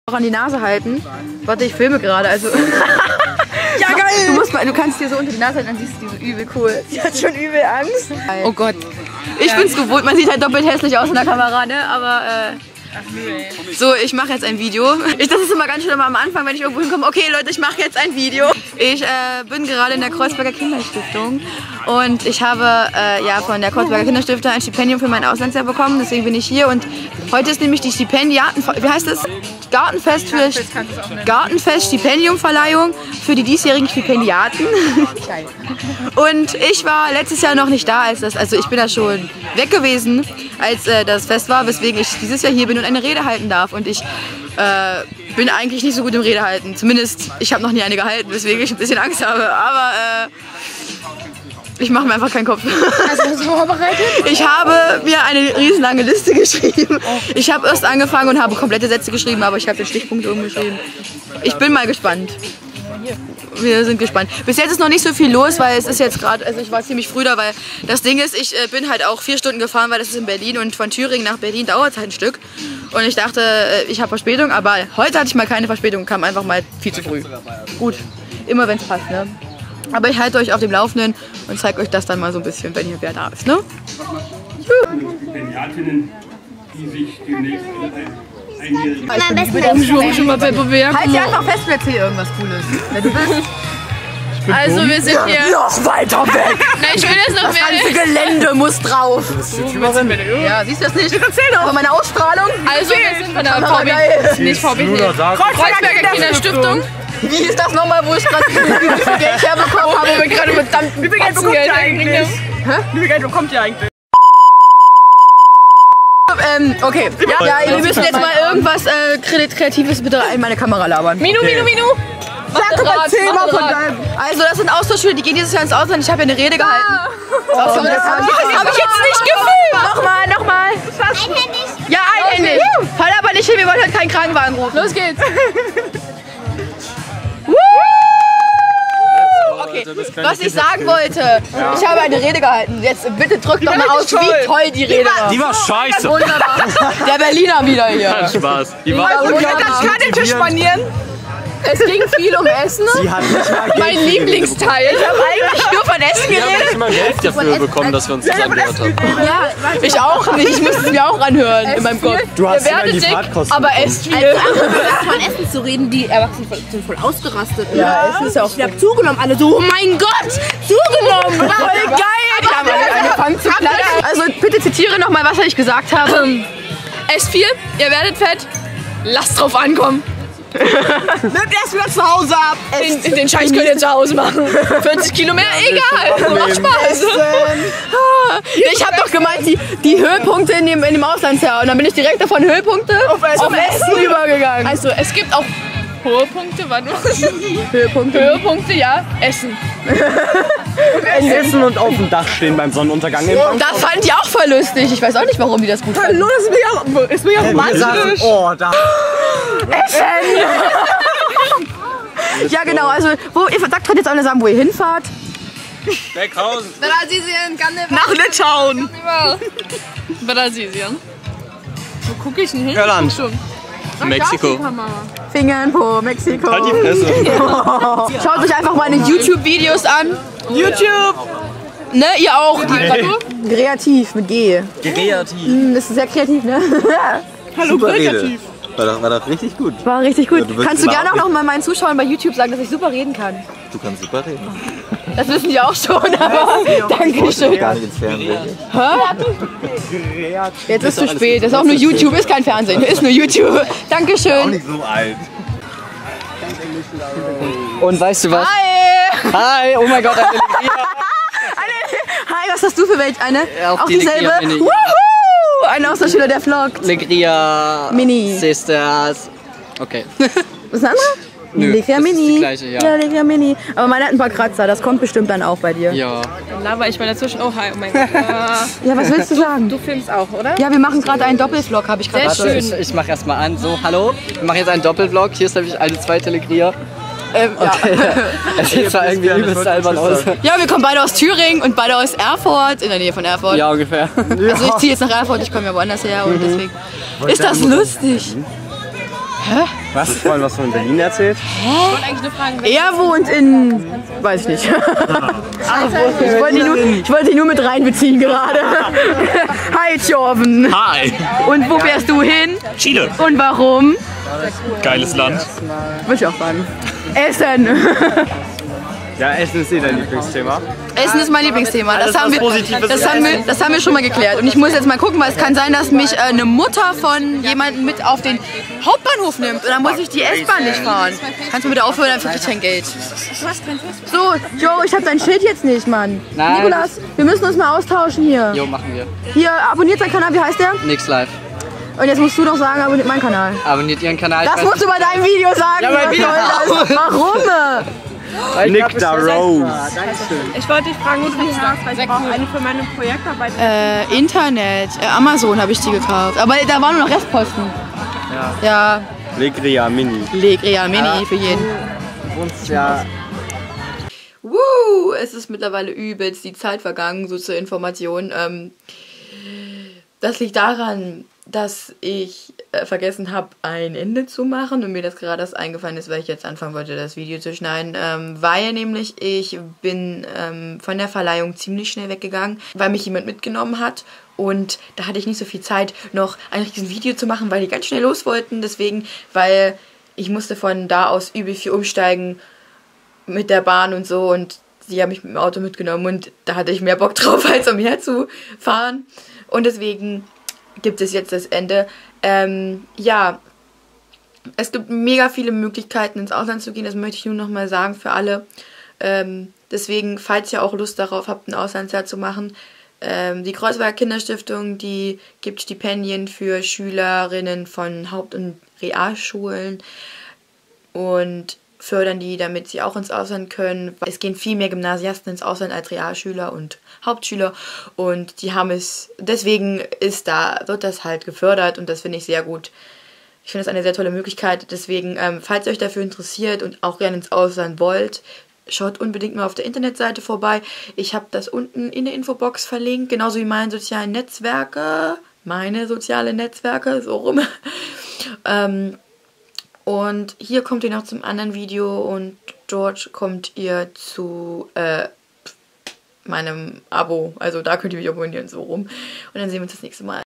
Auch an die Nase halten. Warte, ich filme gerade, also. Ja, geil! Du kannst dir so unter die Nase halten, dann siehst du die so übel cool. Die hat schon übel Angst. Oh Gott. Ich bin's gewohnt, man sieht halt doppelt hässlich aus in der Kamera, ne? Aber so, ich mache jetzt ein Video. Das ist immer ganz schön am Anfang, wenn ich irgendwo hinkomme. Okay, Leute, ich mache jetzt ein Video. Ich bin gerade in der Kreuzberger Kinderstiftung und ich habe ja von der Kreuzberger Kinderstiftung ein Stipendium für mein Auslandsjahr bekommen. Deswegen bin ich hier und heute ist nämlich die Stipendiaten, wie heißt es? Gartenfest Stipendiumverleihung für die diesjährigen Stipendiaten. Und ich war letztes Jahr noch nicht da, also ich bin da schon weg gewesen, als das Fest war, weswegen ich dieses Jahr hier bin und eine Rede halten darf. Und ich bin eigentlich nicht so gut im Rede halten. Zumindest, ich habe noch nie eine gehalten, weswegen ich ein bisschen Angst habe. Aber ich mache mir einfach keinen Kopf. Hast du das vorbereitet? Ich habe mir eine riesenlange Liste geschrieben. Ich habe erst angefangen und habe komplette Sätze geschrieben, aber ich habe den Stichpunkt umgeschrieben. Ich bin mal gespannt. Wir sind gespannt. Bis jetzt ist noch nicht so viel los, weil es ist jetzt gerade, also ich war ziemlich früh da, weil das Ding ist, ich bin halt auch 4 Stunden gefahren, weil das ist in Berlin und von Thüringen nach Berlin dauert es halt ein Stück. Und ich dachte, ich habe Verspätung, aber heute hatte ich mal keine Verspätung, kam einfach mal viel zu früh. Gut, immer wenn es passt, ne? Aber ich halte euch auf dem Laufenden und zeige euch das dann mal so ein bisschen, wenn hier wer da ist, ne? Stipendiatinnen, die sich demnächst Schon mal Wettbewerb. Halt dich einfach fest und erzähl irgendwas Cooles. Wer du bist. Also wir sind hier. Noch weiter weg! Nein, ich will jetzt noch Das ganze mehr. Gelände muss drauf. Ja, siehst du das nicht? Erzähl doch. Aber meine Ausstrahlung. Also wir sind von der Aber geil. nicht VBT. Kreuzberger Kinderstiftung. Wie ist das nochmal, wo ich gerade Geld herbekommen habe? Wo wir gerade verdammt Wie viel Geld bekommt Geld ihr eigentlich? Wie viel Geld bekommt ihr eigentlich? Okay. Ja, wir müssen jetzt mal irgendwas Kreatives bitte in meine Kamera labern. Minu. Sag mal 10 Mal von deinem. Also, das sind Austauschschüler, die gehen dieses Jahr ins Ausland. Ich habe ja eine Rede gehalten. Das habe ich jetzt nicht gefilmt. Nochmal. Einhändig. Ja, einhändig. Fall aber nicht hin, wir wollen heute keinen Krankenwagen rufen. Los geht's. Okay, was ich sagen wollte, ich habe eine Rede gehalten. Jetzt bitte drückt doch mal aus, wie toll die Rede war. Die war scheiße. Wunderbar. Der Berliner wieder hier. Spaß. Die war Also, könnt ihr gerade den Tisch spanieren? Es ging viel um Essen. Sie hat nicht mal Geld Mein für die Lieblingsteil. Ich habe eigentlich nur von Essen Wir haben geredet. nicht mal Geld dafür bekommen, dass wir uns das angehört haben. Ja, ich auch nicht. Ich muss es mir auch anhören in meinem Kopf. Du hast immer Werdet die dick, Fahrtkosten. aber esst viel. Von Essen zu reden, die Erwachsenen sind voll ausgerastet. Ja, Essen ist ja auch Ich hab zugenommen, alle so, oh mein Gott, zugenommen. voll geil. Die haben alle angefangen zu klatschen. Also bitte zitiere nochmal, was ich gesagt habe. Esst viel, ihr werdet fett. Lasst drauf ankommen. Nehmt erst wieder zu Hause ab. Den Scheiß könnt ihr zu Hause machen. 40 Kilo mehr, egal. Macht Spaß. Ich habe doch gemeint, die Höhepunkte in dem Auslandsjahr. Und dann bin ich direkt davon Höhepunkte auf Essen übergegangen. Also es gibt auch hohe Punkte, warte mal. Höhepunkte. Höhepunkte, ja. Essen. Essen und auf dem Dach stehen beim Sonnenuntergang. Das fand ich auch voll lustig. Ich weiß auch nicht, warum die das gut fanden. Hallo, das ist mir ja romantisch. Oh, da. Ja, genau. Also, ihr sagt jetzt alle sagen, wo ihr hinfahrt. Beckhausen. Brasilien, Nach Litauen. Brasilien. Wo guck ich denn hin? Irland. Schon. Mexiko. Fingern po Mexiko. Halt die Fresse. Schaut euch einfach meine YouTube-Videos an. YouTube. Ne, ihr auch. Kreativ mit G. Kreativ. Das ist sehr kreativ, ne? Hallo, Super Rede. kreativ. War doch richtig gut. War richtig gut. Ja, du bist Kannst du gerne auch überhaupt noch mal meinen Zuschauern bei YouTube sagen, dass ich super reden kann? Du kannst super reden. Das wissen die auch schon, aber Dankeschön. Gar nicht ins Fernsehen. Jetzt ist zu spät. Das ist auch nur YouTube, ist kein Fernsehen. Ist nur YouTube. Dankeschön. Nicht so alt. Und weißt du was? Hi! Hi, oh mein Gott, eine Hi, was hast du für welche? Eine? Auch Auch die dieselbe? Legria Mini. Wuhu! Ein Austauschschüler, der vloggt. Legria Mini. Sisters. Okay. Was ist das andere? Nö, Legria das ist Mini. die gleiche, ja. Ja, Legria Mini. Aber meine hat ein paar Kratzer, das kommt bestimmt dann auch bei dir. Ja. Dann laber ich mal dazwischen. Oh, hi, oh mein Gott. Ja, was willst du sagen? Du filmst auch, oder? Ja, wir machen gerade einen Doppelvlog, habe ich gerade Sehr gehört. schön. Ich mache erstmal an. So, hallo. Wir machen jetzt einen Doppelvlog. Hier ist nämlich eine zweite Legria. Es sieht zwar irgendwie übelst albern aus. Ja, wir kommen beide aus Thüringen und beide aus Erfurt, in der Nähe von Erfurt. Ja, ungefähr. Also ich ziehe jetzt nach Erfurt, ich komme ja woanders her und deswegen ist das lustig. Was? Vorhin was von Berlin erzählt? Er wohnt in... weiß ich nicht. Ich wollte ihn nur mit reinbeziehen gerade. Hi, Torben. Hi! Und wo fährst du hin? Chile. Und warum? Geiles Land. Würde ich auch sagen. Essen. Ja, Essen ist dein Lieblingsthema. Essen ist mein Lieblingsthema. Das Alles, haben, was wir, Positives das haben wir schon mal geklärt. Und ich muss jetzt mal gucken, weil es kann sein, dass mich eine Mutter von jemandem mit auf den Hauptbahnhof nimmt. Und dann muss ich die S-Bahn nicht fahren. Kannst du bitte aufhören, dann krieg ich kein Geld. So, Joe, ich hab dein Schild jetzt nicht, Mann. Nein. Nikolas, wir müssen uns mal austauschen hier. Jo, machen wir. Hier, abonniert seinen Kanal, wie heißt der? Nix live. Und jetzt musst du doch sagen, abonniert meinen Kanal. Abonniert ihren Kanal. Das musst du bei deinem Video sagen. Ja, bei was mir soll das? Warum? Nick da Rose. Ich wollte dich fragen, wo du die hast, weil ich brauche eine für meine Projektarbeit. Internet. Amazon habe ich die gekauft. Aber da waren nur noch Restposten. Ja. Legria Mini. Legria Mini für jeden. Ja. Es ist mittlerweile übelst die Zeit vergangen, so zur Information. Das liegt daran, dass ich vergessen habe, ein Ende zu machen und mir das gerade erst eingefallen ist, weil ich jetzt anfangen wollte, das Video zu schneiden. Weil nämlich ich bin von der Verleihung ziemlich schnell weggegangen, weil mich jemand mitgenommen hat. Und da hatte ich nicht so viel Zeit, noch ein riesen Video zu machen, weil die ganz schnell los wollten. Deswegen, weil ich musste von da aus übel viel umsteigen mit der Bahn und so. Und sie haben mich mit dem Auto mitgenommen und da hatte ich mehr Bock drauf, als umher zu fahren. Und deswegen gibt es jetzt das Ende. Ja, es gibt mega viele Möglichkeiten, ins Ausland zu gehen. Das möchte ich nur noch mal sagen für alle. Deswegen, falls ihr auch Lust darauf habt, ein Auslandsjahr zu machen, die Kreuzberger Kinderstiftung, die gibt Stipendien für Schülerinnen von Haupt- und Realschulen und fördern die, damit sie auch ins Ausland können. Es gehen viel mehr Gymnasiasten ins Ausland als Realschüler und Hauptschüler und die haben es, deswegen wird das halt gefördert und das finde ich sehr gut. Ich finde das eine sehr tolle Möglichkeit, deswegen, falls ihr euch dafür interessiert und auch gerne ins Ausland wollt, schaut unbedingt mal auf der Internetseite vorbei. Ich habe das unten in der Infobox verlinkt, genauso wie meine sozialen Netzwerke, so rum. Und hier kommt ihr noch zum anderen Video und dort kommt ihr zu meinem Abo. Also da könnt ihr mich abonnieren, so rum. Und dann sehen wir uns das nächste Mal.